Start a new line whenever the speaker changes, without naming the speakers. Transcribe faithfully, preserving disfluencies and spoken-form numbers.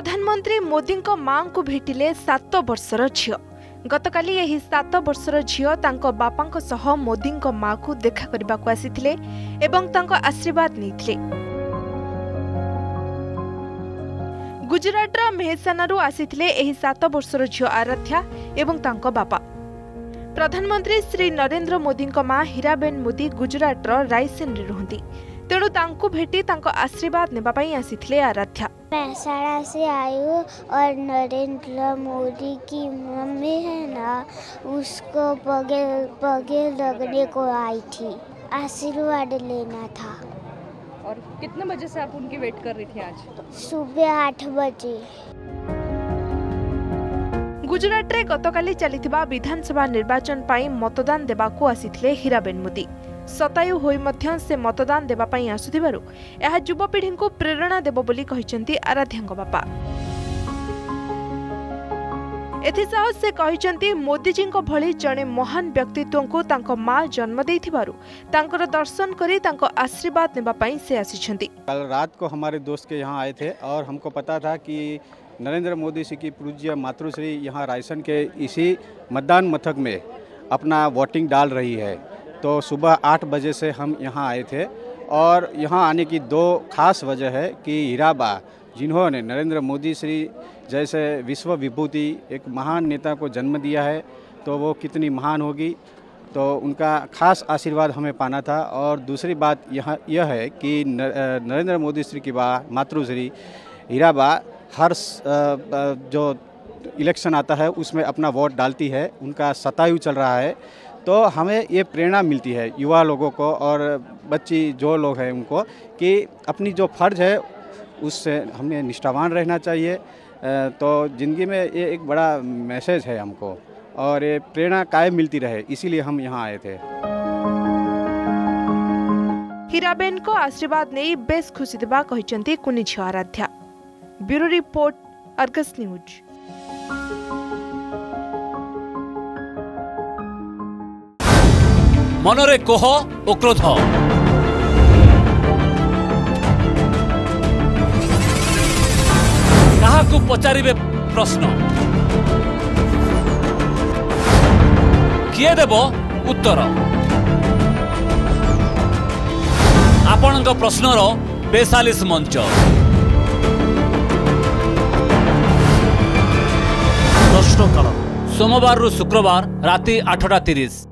प्रधानमंत्री मोदी मां को भेटिले सात वर्षर झियो। गतकाली यही सात वर्षर झियो तांको बापांको सह मोदी मां को देखा करबा को आसीथिले एवं तांको आशीर्वाद नैथिले। गुजरातर मेहसानारू आसीथिले एही सात वर्षर झियो आराध्या एवं तांको बापा। प्रधानमंत्री श्री नरेंद्र मोदी मां हीराबेन मोदी गुजरातर रायसेन रे रहंती, तेणु तांको भेटी तांको आशीर्वाद नेबा पई आसीथिले आराध्या।
मेहसाना से आई हूँ और नरेंद्र मोदी की मम्मी है ना, उसको पगे पगे लगने को आई थी, आशीर्वाद लेना था।
और कितने बजे से आप उनकी वेट कर रही थी आज?
सुबह आठ बजे।
गुजरात रे गतकाली चलिथिबा विधानसभा निर्वाचन पाई मतदान देबाकू आसीथिले हीराबेन मोदी। शतायु होई मध्य से मतदान देबा पई आसुथिबारु एहा युवपीढ़ी को प्रेरणा देबो बोली कहिसेंती आराध्यांग बापा। एथिसह से कहिसेंती मोदीजी को भली जने महान व्यक्तित्व को तांको मां जन्म देथिबारु तांकर दर्शन करी तांको आशीर्वाद नेबा पई से आसीछंती।
कल रात को हमारे दोस्त के यहाँ आए थे और हमको पता था कि नरेंद्र मोदी जी की पूज्य मातृश्री यहाँ रायसेन के इसी मतदान मथक में अपना वोटिंग डाल रही है, तो सुबह आठ बजे से हम यहाँ आए थे। और यहाँ आने की दो खास वजह है कि हीराबा, जिन्होंने नरेंद्र मोदी श्री जैसे विश्व विभूति एक महान नेता को जन्म दिया है, तो वो कितनी महान होगी, तो उनका खास आशीर्वाद हमें पाना था। और दूसरी बात यह यह है कि नरेंद्र मोदी श्री की बा मातृश्री हीराबा हर जो इलेक्शन आता है उसमें अपना वोट डालती है। उनका शतायु चल रहा है, तो हमें ये प्रेरणा मिलती है युवा लोगों को और बच्ची जो लोग हैं उनको कि अपनी जो फ़र्ज है उससे हमें निष्ठावान रहना चाहिए। तो ज़िंदगी में ये एक बड़ा मैसेज है हमको और ये प्रेरणा कायम मिलती रहे, इसीलिए हम यहाँ आए थे।
हीराबेन को आशीर्वाद नहीं बेस खुशी देबा कहिसेंती कुनी झियो Aaradhya. Bureau report, Argus news.
मनरे कोह और क्रोध, काहाकू पचारिबे प्रश्न, किए देबो उत्तर। आपणक प्रश्नर बेसालीस मंच, प्रश्नकाल सोमवार रु शुक्रवार राति आठटा तीस।